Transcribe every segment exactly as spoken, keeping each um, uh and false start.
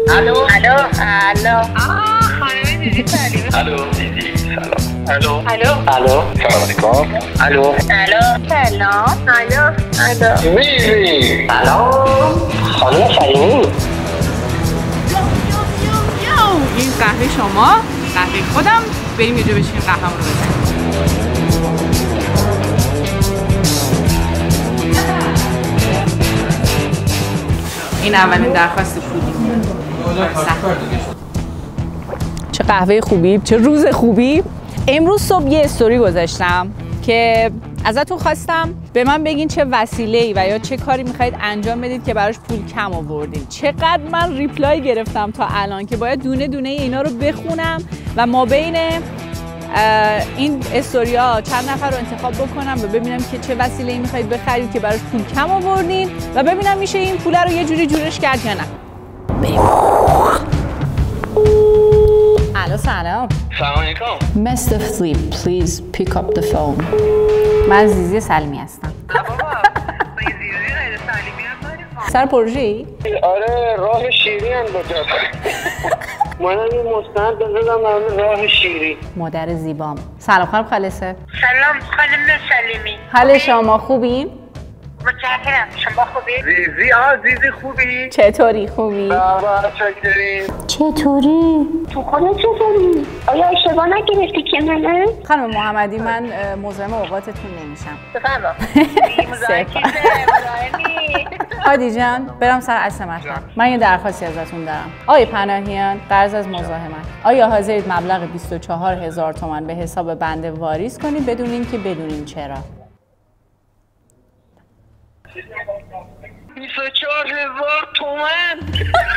الو الو الو آه خانم دیدی سلیمه. الو دیدی سلام. الو الو الو سلام علیکم. الو الو سلام. الو الو ویوی سلام خانم سلیمی. این قهوه شما، قهوه خودم. بریم یه جا بشینیم قهوه‌مون رو بزنیم. این اولین درخواست پولی. چه قهوه خوبی، چه روز خوبی. امروز صبح یه استوری گذاشتم که ازتون خواستم به من بگین چه وسیله‌ای و یا چه کاری میخواید انجام بدید که براش پول کم آوردین. چقدر من ریپلای گرفتم تا الان که باید دونه دونه اینا رو بخونم و ما بین این استوریا چند نفر رو انتخاب بکنم و ببینم که چه وسیله‌ای میخواید بخرید که براش پول کم آوردین و ببینم میشه این پول رو یه جوری جورش کرد یا نه. الو سلام. سلام علیکم. Mister Flip, please pick up the phone. من زیزی سلیمی هستم. سر پروژه ای؟ آره راه شیری هم بجاست. من یه مستند بزدم در راه شیری. مادر زیبام. سلام خانم خالصه. سلام خانم سلیمی. حال شما خوبین؟ متشکرم. شما خوبی؟ زیزی آه زیزی خوبی؟ چطوری خوبی؟ بابا چکریم. چطوری؟ تو خودت چطوری؟ آیا اشتباه نگرفتی که منه؟ خانم محمدی من مزاحم اوقاتتون نمیشم. بفرما. هادی جان برم سر اصل مطلب. من یه درخواستی ازتون دارم. آقای پناهیان قرض از مزاحمت. آیا حاضرید مبلغ بیست و چهار هزار تومان به حساب بنده واریز کنید بدون اینکه بدونین چرا؟ بیست و چهار هزار تومن.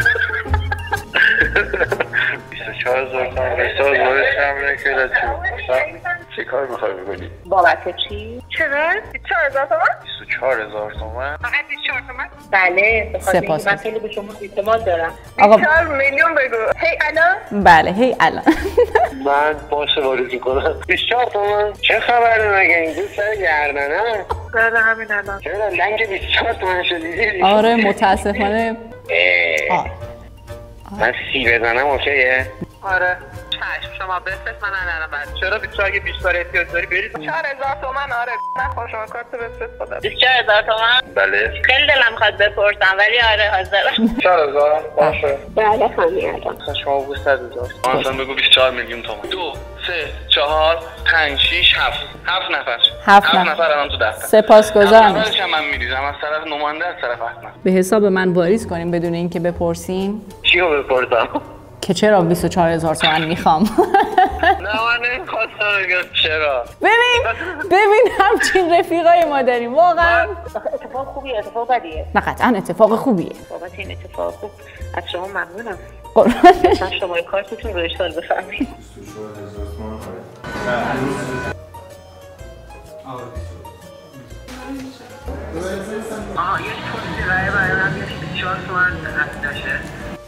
بیست و چهار هزار تومن حساب وارد شمره که چه کار میخوای بکنی؟ بابت چی؟ چرا؟ بیست و چهار هزار تومن؟ بیست و چهار هزار تومن؟ فقط بیست و چهار تومن؟ بله بخاطر من خیلی به شما اعتماد دارم. آقا بیست و چهار میلیون بگو. هی الان؟ بله هی الان. من باشه واریز کنم. بیست و چهار تومن؟ چه خبره مگه این دوست سر گردنه؟ بله همین الان. چرا لنگ بیست و چهار تومن شدی؟ آره متاسفانه. آه. من سی بزنم اوکیه؟ آره چشم شما بفرست من الان بعد چرا بیست و چهار اگه بیشتر احتیاج داری برید چهار هزار تومن. آره نخواه شما کارت بفرست خدا. بیست و چهار هزار تومن؟ بله خیلی دلم میخواد بپرسم ولی آره حاضرم. چهار هزار باشه. بله خانمی الان. شما بگو صد هزار. مثلا بگو بیست و چهار میلیون تومن. دو سه چهار پنج شیش هفت هفت نفر هفت نفر الان تو دفتر. سپاسگزارم. هفت نفرش من میریزم از طرف نماینده از طرف احمد. به حساب من واریز کنیم بدون اینکه بپرسین. چی رو بپرسم؟ که چرا بیست و چهار هزار تومان میخوام. نه من نمیخواستم بگم چرا. ببین ببین همچین رفیقای ما داریم واقعا. اتفاق خوبیه اتفاق بدیه؟ نه قطعا اتفاق خوبیه. بابت این اتفاق خوب از شما ممنونم. قربانش. من شماره کارتتون رو اشتغال بفرمایید. آه یه پولیسی رای برای بیست و چهار تومن نشه.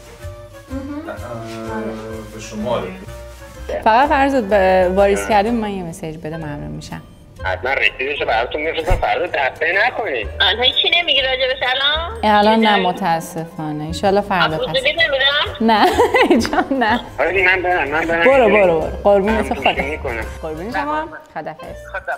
به شما فقط فرضت واریز کردیم من یه مسیج بده ممنون میشم. حتما رسیدشو براتون میفرستم فردا دفعه نکنید. آنها چی نمیگی راجبش الان؟ الان نه متاسفانه ان شاءالله فردا پس. نه جان نه. آره من برم من برم. برو برو برو قربونت خدا. قربون شما. خدافظ.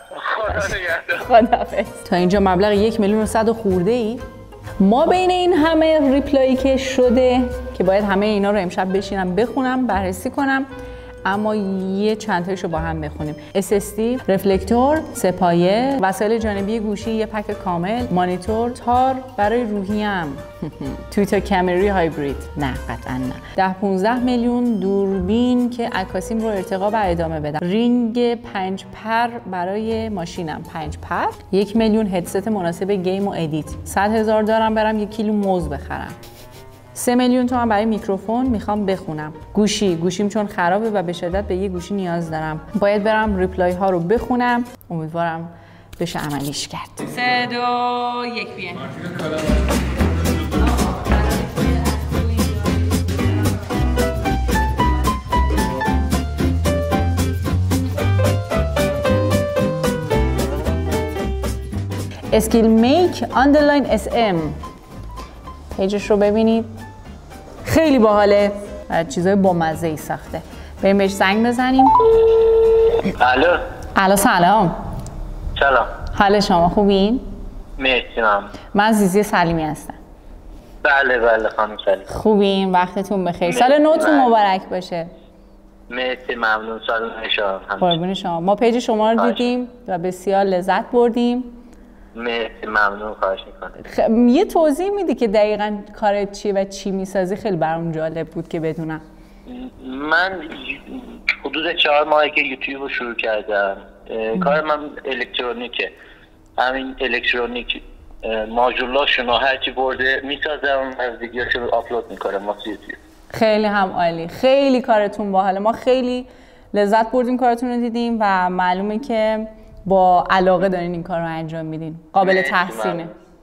خدافظ. تا اینجا مبلغ یک میلیون و صد خورده ای. ما بین این همه ریپلایی که شده که باید همه اینا رو امشب بشینم بخونم بررسی کنم اما یه چند تاشو با هم بخونیم. اس اس دی، رفلکتور، سپایه، وسایل جانبی گوشی یه پک کامل، مانیتور، تار برای روحیم، توییتر کامری هایبرید، نه قطعا نه. ده پونزده میلیون دوربین که عکاسیم رو ارتقا و ادامه بدم. رینگ پنج پر برای ماشینم پنج پر. یک میلیون هدست مناسب گیم و ادیت. صد هزار دارم برم یک کیلو موز بخرم. سه میلیون تومان برای میکروفون میخوام بخونم. گوشی گوشیم چون خرابه و به شدت به یه گوشی نیاز دارم. باید برم ریپلای ها رو بخونم. امیدوارم بشه عملیش کرد. سه دو یک بیان. اسکیل میک آندرلاین اس ام پیجش رو ببینید. خیلی باحاله، چیزای بامزه ای ساخته. بریم بهش زنگ بزنیم. الو. الو سلام. سلام. حال شما خوبین؟ مرسی ممنون. من زیزی سلیمی هستم. بله بله خانم سلیمی. خوبین؟ وقتتون بخیر. سال نوتون مبارک باشه. مرسی ممنون. سال نو شما. قربون شما. ما پیج شما رو دیدیم و بسیار لذت بردیم. مرسی ممنون. خواهش میکنم. خ... یه توضیح میدی که دقیقاً کارت چیه و چی میسازی؟ خیلی برام جالب بود که بدونم. من حدود چهار ماهی که یوتیوب رو شروع کردم. کار من الکترونیکه. همین الکترونیک ماژولاشون هرچی برده میسازم، از ویدیوشو آپلود میکنم واسه یوتیوب. خیلی هم عالی. خیلی کارتون باحاله. ما خیلی لذت بردیم کارتون رو دیدیم و معلومه که با علاقه دارین این کار رو انجام میدین. قابل تحسینه.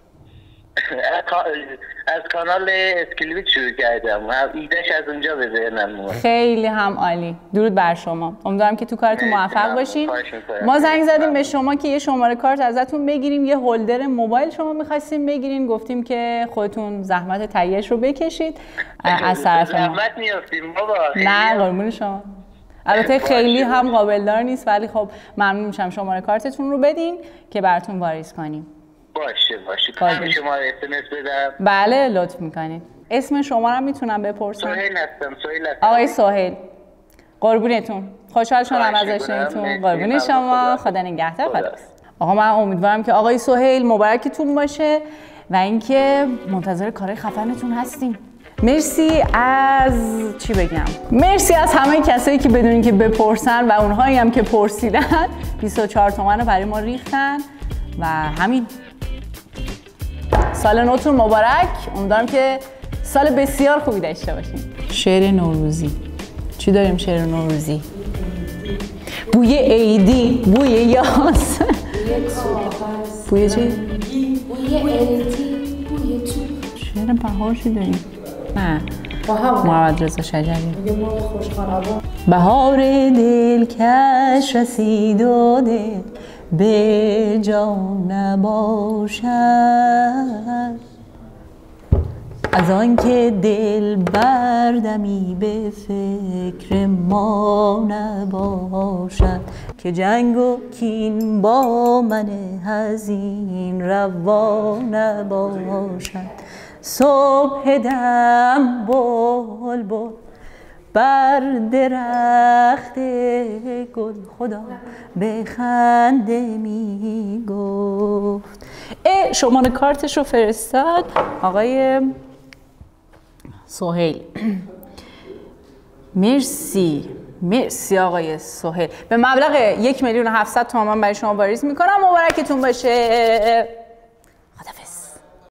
از کانال اسکلیویت شروع کردم. ایدهش از اونجا به ذهنم اومد. خیلی هم عالی. درود بر شما. امیدوارم که تو کارتون موفق باشین. ما زنگ زدیم به شما که یه شماره کارت ازتون بگیریم، یه هولدر موبایل شما می‌خواستیم بگیرین، گفتیم که خودتون زحمت تهیه‌اش رو بکشید از طرف ما. زحمت میافتیم بابا. نه قربون شما. البته خیلی هم قابلدار نیست ولی خب ممنون میشم شماره کارتتون رو بدین که براتون واریز کنیم. باشه باشه. همه شما رو اسمس بدم. بله لطف میکنید. اسم شما رو میتونم بپرسم؟ سهیل هستم. سهیل هستم. آقای سهیل. قربونتون. خوشحال شدم از آشناییتون. قربون شما. خدا نگهدار. خدا. آقا من امیدوارم که آقای سهیل مبارکتون باشه و اینکه منتظر کارهای خفنتون هستیم. مرسی از چی بگم؟ مرسی از همه کسایی که بدونین که بپرسن و اونهایی هم که پرسیدن. بیست و چهار تومن رو برای ما ریختن و همین. سال نوتون مبارک. امیدوارم که سال بسیار خوبی داشته باشین. شعر نوروزی. چی داریم شعر نوروزی؟ بوی عیدی، بوی یاس. بوی چی؟ بوی عیدی، بوی تو. شعر بهار چی داریم؟ نه. محمد رضا شجریان. بهار دلکش رسید و دل به جا نباشد، از آن که دل بردمی به فکر ما نباشد، که جنگ و کین با من حزین روا نباشد. صبح دم بلبل بر درخت گل خدا به خنده می گفت. اه شماره کارتش رو فرستاد آقای سهیل. مرسی مرسی آقای سهیل. به مبلغ یک میلیون و هفتصد تومان برای شما واریز میکنم. مبارکتون باشه.